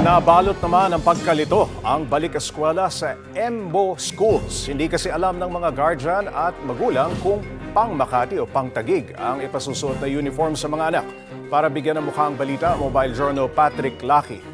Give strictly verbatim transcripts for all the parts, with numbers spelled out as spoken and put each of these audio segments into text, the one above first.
Nabalot naman ang pagkalito ang balik-eskwela sa Embo Schools. Hindi kasi alam ng mga guardian at magulang kung pang Makati o pang Taguig ang ipasusuot na uniform sa mga anak. Para bigyan ng mukha ang balita, Mobile Journal Patrick Laki.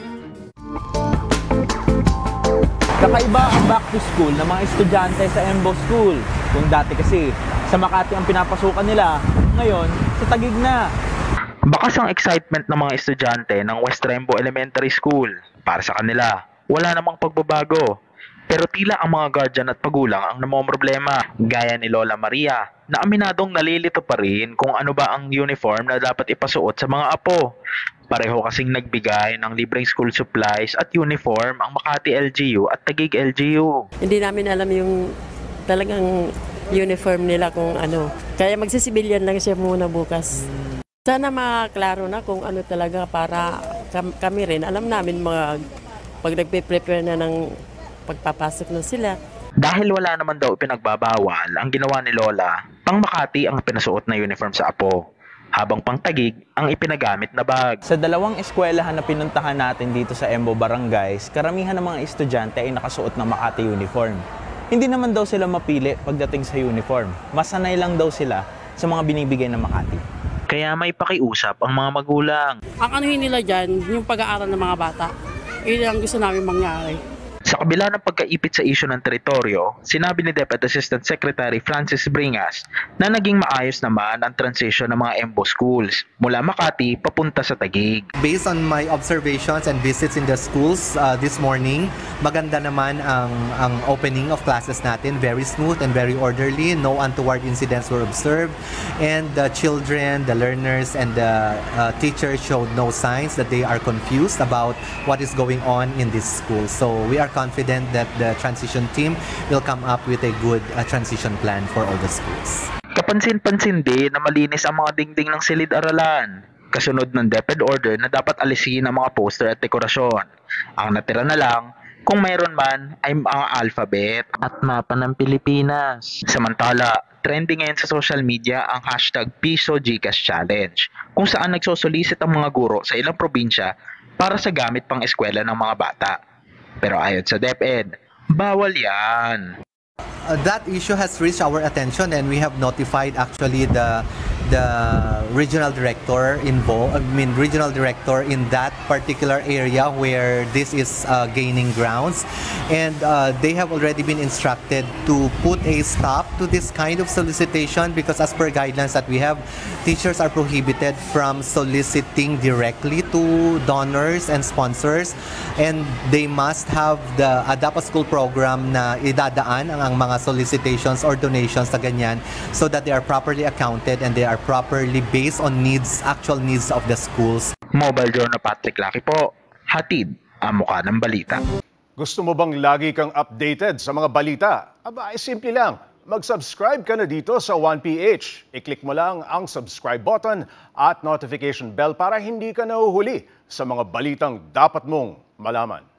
Kakaiba ang back to school ng mga estudyante sa Embo School. Kung dati kasi sa Makati ang pinapasukan nila, ngayon sa Taguig na. Bakas ang excitement ng mga estudyante ng West Rembo Elementary School. Para sa kanila, wala namang pagbabago. Pero tila ang mga guardian at pagulang ang namomroblema. Gaya ni Lola Maria, na aminadong nalilito pa rin kung ano ba ang uniform na dapat ipasuot sa mga apo. Pareho kasing nagbigay ng libreng school supplies at uniform ang Makati L G U at Taguig L G U. Hindi namin alam yung talagang uniform nila kung ano. Kaya magsisibilyan lang siya muna bukas. Sana maklaro na kung ano talaga para kami rin. Alam namin mga pag nagpe-prepare na ng pagpapasok na sila. Dahil wala naman daw pinagbabawal, ang ginawa ni Lola, pang Makati ang pinasuot na uniform sa apo, habang pang Taguig ang ipinagamit na bag. Sa dalawang eskwelahan na pinuntahan natin dito sa Embo Barangays, karamihan ng mga estudyante ay nakasuot ng Makati uniform. Hindi naman daw sila mapili pagdating sa uniform. Masanay lang daw sila sa mga binibigay ng Makati. Kaya may pakiusap ang mga magulang. Ang anuhin nila dyan, yung pag-aaral ng mga bata. Yun ang gusto namin mangyari. Sa kabila ng pagkaipit sa isyu ng teritoryo, sinabi ni Deputy Assistant Secretary Francis Bringas na naging maayos naman ang transition ng mga Embo schools mula Makati papunta sa Taguig. Based on my observations and visits in the schools uh, this morning, maganda naman ang, ang opening of classes natin. Very smooth and very orderly. No untoward incidents were observed. And the children, the learners, and the uh, teachers showed no signs that they are confused about what is going on in this school. So we are confident that the transition team will come up with a good uh, transition plan for all the schools. Kapansin-pansin din na malinis ang mga dingding ng silid-aralan. Kasunod ng DepEd order na dapat alisin ang mga poster at dekorasyon. Ang natira na lang, kung mayroon man, ay ang alphabet at mapa ng Pilipinas. Samantala, trending ngayon sa social media ang hashtag Piso Gcash Challenge, kung saan nagsosolicit ang mga guro sa ilang probinsya para sa gamit pang eskwela ng mga bata. Pero ayon sa DepEd, bawal yan. Uh, that issue has reached our attention and we have notified actually the the regional director involved, I mean regional director in that particular area where this is uh, gaining grounds, and uh, they have already been instructed to put a stop to this kind of solicitation because as per guidelines that we have, teachers are prohibited from soliciting directly to donors and sponsors, and they must have the Adapt a School program na idadaan ang, ang mga solicitations or donations na ganyan so that they are properly accounted and they are properly based on needs, actual needs of the schools. Mobile Journal Patrick Laki po, hatid ang mukha ng balita. Gusto mo bang lagi kang updated sa mga balita? Aba, ay simple lang. Mag-subscribe ka na dito sa one P H. I-click mo lang ang subscribe button at notification bell para hindi ka nahuhuli sa mga balitang dapat mong malaman.